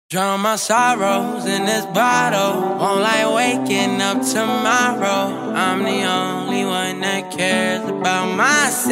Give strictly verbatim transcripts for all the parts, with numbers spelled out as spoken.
Drown my sorrows in this bottle. Won't like waking up tomorrow. I'm the only one that cares about myself.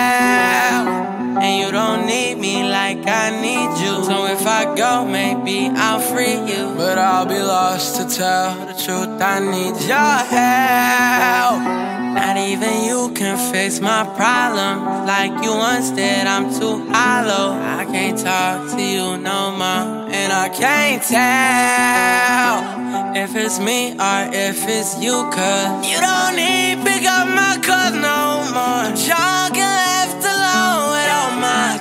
And you don't need me like I need you. So if I go, maybe I'll free you. But I'll be lost to tell the truth. I need your help. Not even you can fix my problems like you once did. I'm too hollow. I can't talk to you no more, and I can't tell if it's me or if it's you, cause you don't need pick up my calls no more. I'm drunk and left alone with all my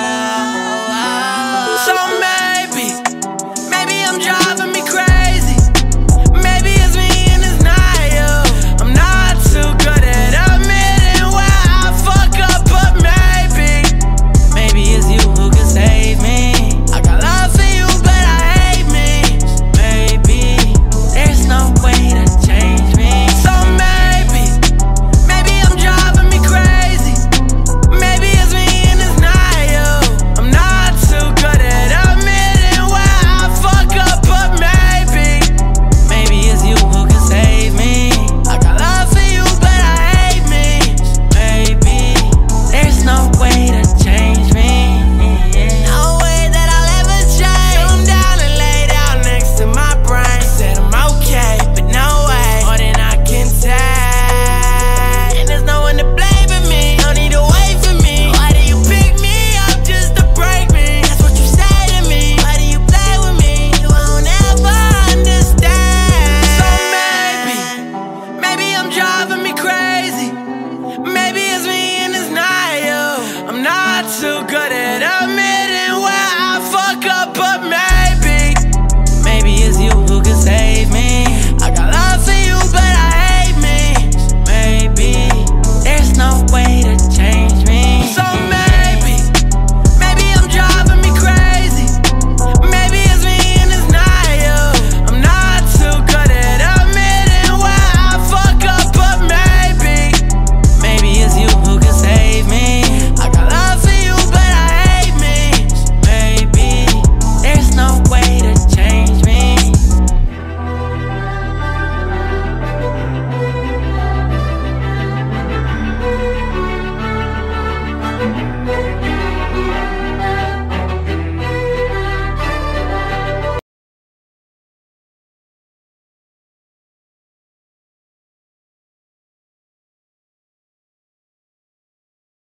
thoughts. So maybe, maybe I'm driving me crazy. Maybe it's me and it's not you. I'm not too good at admitting where I fuck up, but maybe, maybe it's you who can save me. I got love for you, but I hate me. Maybe there's no way to change me. So maybe, maybe I'm driving me crazy. Maybe it's me and it's not you. I'm not too good at admitting where I fuck up, but maybe, maybe it's you who can save me. I got love for you, but I hate me. Maybe there's no way to change me. No way that I'll ever change. Come down and lay down next to my brain. Said I'm okay, but no way, more than I can take. And there's no one to blame but me. No need to wait for me. Why do you pick me up just to break me? That's what you say to me. Why do you play with me? You won't ever understand. So maybe, maybe I'm driving me crazy. Maybe it's me and it's not you. I'm not too good at admitting where I fuck up, but maybe, maybe it's you who can save me. I got love for you, but I hate me. Maybe there's no way to change me. So maybe, maybe I'm driving me crazy. Maybe it's me and it's not you. I'm not too good at admitting where I fuck up, but maybe, maybe it's you who can save me. I got love for you, but I hate me. Maybe there's no way to change me. Thank you.